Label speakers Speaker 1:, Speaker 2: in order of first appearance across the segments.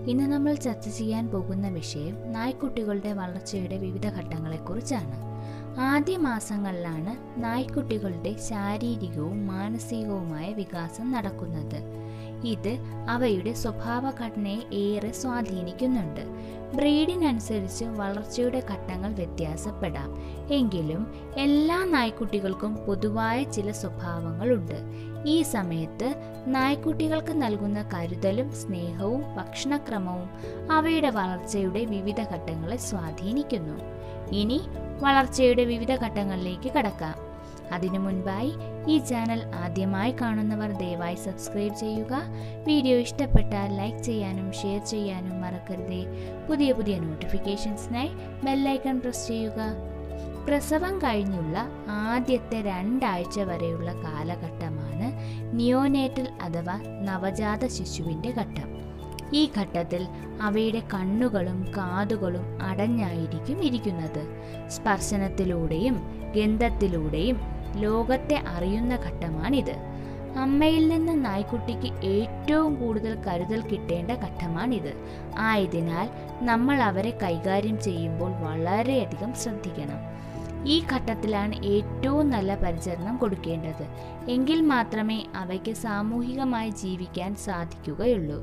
Speaker 1: ഇന്ന് നമ്മൾ ചർച്ച ചെയ്യാൻ പോകുന്ന വിഷയം നായ്ക്കുട്ടികളുടെ വളർച്ചയുടെ വിവിധ ഘട്ടങ്ങളെക്കുറിച്ചാണ്. ആദ്യ മാസങ്ങളിലാണ് നായ്ക്കുട്ടികളുടെ ശാരീരികവും മാനസികവുമായ വികാസം നടക്കുന്നത്. ഇത് അവയുടെ സ്വഭാവഘടനയെ ഏറെ സ്വാധീനിക്കുന്നുണ്ട്. ബ്രീഡിനനുസരിച്ച് വളർച്ചയുടെ ഘട്ടങ്ങൾ വ്യത്യാസപ്പെടാം. എങ്കിലും എല്ലാ നായ്ക്കുട്ടികൾക്കും പൊതുവായ ചില സ്വഭാവങ്ങളുണ്ട്. ഈ സമയത്ത് നായ്ക്കുട്ടികൾക്ക് നൽകുന്ന കരുതലും സ്നേഹവും ഭക്ഷണക്രമവും അവയുടെ വളർച്ചയുടെ വിവിധ ഘട്ടങ്ങളെ സ്വാധീനിക്കുന്നു. ഇനി വളർച്ചയുടെ വിവിധ ഘട്ടങ്ങളിലേക്ക് കടക്കാം. അതിനു മുൻപായി ഈ ചാനൽ ആദ്യമായി കാണുന്നവർ ദയവായി സബ്സ്ക്രൈബ് ചെയ്യുക. വീഡിയോ ഇഷ്ടപ്പെട്ടാൽ ലൈക്ക് ചെയ്യാനും ഷെയർ ചെയ്യാനും മറക്കരുതേ. പുതിയ നോട്ടിഫിക്കേഷൻസിനായി ബെല്ലൈക്കൺ പ്രസ് ചെയ്യുക. പ്രസവം കഴിഞ്ഞുള്ള ആദ്യത്തെ 2 ആഴ്ച വരെയുള്ള കാലഘട്ടമാണ് നിയോനേറ്റൽ അഥവാ നവജാത ശിശുവിൻ്റെ ഘട്ടം. ഈ ഘട്ടത്തിൽ അവയുടെ കണ്ണുകളും കാതുകളും അടഞ്ഞായിരിക്കും ഇരിക്കുന്നത്. സ്പർശനത്തിലൂടെയും ഗന്ധത്തിലൂടെയും ലോകത്തെ അറിയുന്ന ഘട്ടമാണിത്. അമ്മയിൽ നിന്ന് നായ്ക്കുട്ടിക്ക് ഏറ്റവും കൂടുതൽ കരുതൽ കിട്ടേണ്ട ഘട്ടമാണിത്. ആയതിനാൽ നമ്മൾ അവരെ കൈകാര്യം ചെയ്യുമ്പോൾ വളരെയധികം ശ്രദ്ധിക്കണം. ഈ ഘട്ടത്തിലാണ് ഏറ്റവും നല്ല പരിചരണം കൊടുക്കേണ്ടത്. എങ്കിൽ മാത്രമേ അവയ്ക്ക് സാമൂഹികമായി ജീവിക്കാൻ സാധിക്കുകയുള്ളൂ.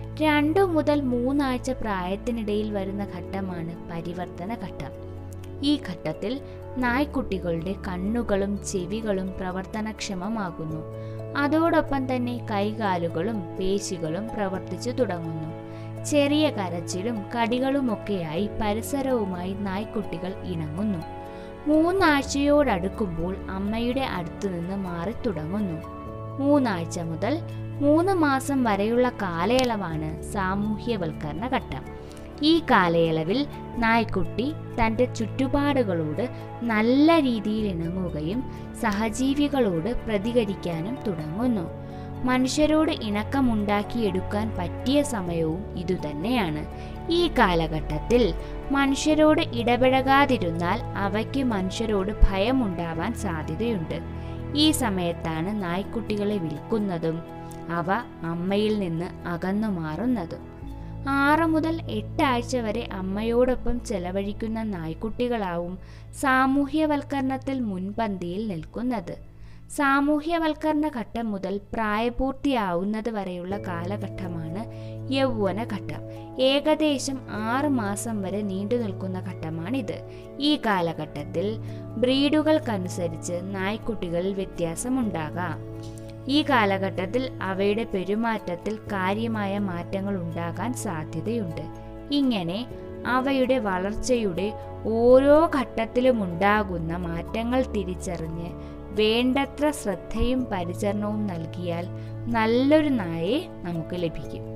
Speaker 1: 2 മുതൽ 3 ആഴ്ച പ്രായത്തിനിടയിൽ വരുന്ന ഘട്ടമാണ് പരിവർത്തന ഘട്ടം. ഈ ഘട്ടത്തിൽ നായ്ക്കുട്ടികളുടെ കണ്ണുകളും ചെവികളും പ്രവർത്തനക്ഷമമാകുന്നു. അതോടൊപ്പം തന്നെ കൈകാലുകളും പേശികളും പ്രവർത്തിച്ചു തുടങ്ങുന്നു. ചെറിയ കരച്ചിലും കടികളുമൊക്കെയായി പരിസരവുമായി നായ്ക്കുട്ടികൾ ഇണങ്ങുന്നു. 3 ആഴ്ചയോടടുക്കുമ്പോൾ അമ്മയുടെ അടുത്തു നിന്ന് മാറി തുടങ്ങുന്നു. 3 ആഴ്ച മുതൽ 3 മാസം വരെയുള്ള കാലയളവാണ് സാമൂഹ്യവൽക്കരണ ഘട്ടം. ഈ കാലയളവിൽ നായ്ക്കുട്ടി തൻ്റെ ചുറ്റുപാടുകളോട് നല്ല രീതിയിൽ ഇണങ്ങുകയും സഹജീവികളോട് പ്രതികരിക്കാനും തുടങ്ങുന്നു. മനുഷ്യരോട് ഇണക്കമുണ്ടാക്കിയെടുക്കാൻ പറ്റിയ സമയവും ഇതുതന്നെയാണ്. ഈ കാലഘട്ടത്തിൽ മനുഷ്യരോട് ഇടപഴകാതിരുന്നാൽ അവയ്ക്ക് മനുഷ്യരോട് ഭയമുണ്ടാവാൻ സാധ്യതയുണ്ട്. ഈ സമയത്താണ് നായ്ക്കുട്ടികളെ വിൽക്കുന്നതും അവ അമ്മയിൽ നിന്ന് അകന്നു മാറുന്നതും. 6 മുതൽ 8 ആഴ്ച വരെ അമ്മയോടൊപ്പം ചെലവഴിക്കുന്ന നായ്ക്കുട്ടികളാവും സാമൂഹ്യവൽക്കരണത്തിൽ മുൻപന്തിയിൽ നിൽക്കുന്നത്. സാമൂഹ്യവൽക്കരണ ഘട്ടം മുതൽ പ്രായപൂർത്തിയാവുന്നത് വരെയുള്ള കാലഘട്ടമാണ് യൗവനഘട്ടം. ഏകദേശം 6 മാസം വരെ നീണ്ടു നിൽക്കുന്ന ഘട്ടമാണിത്. ഈ കാലഘട്ടത്തിൽ ബ്രീഡുകൾക്കനുസരിച്ച് നായ്ക്കുട്ടികളിൽ വ്യത്യാസമുണ്ടാകാം. ഈ കാലഘട്ടത്തിൽ അവയുടെ പെരുമാറ്റത്തിൽ കാര്യമായ മാറ്റങ്ങൾ ഉണ്ടാകാൻ സാധ്യതയുണ്ട്. ഇങ്ങനെ അവയുടെ വളർച്ചയുടെ ഓരോ ഘട്ടത്തിലും ഉണ്ടാകുന്ന മാറ്റങ്ങൾ തിരിച്ചറിഞ്ഞ് വേണ്ടത്ര ശ്രദ്ധയും പരിചരണവും നൽകിയാൽ നല്ലൊരു നായയെ നമുക്ക് ലഭിക്കും.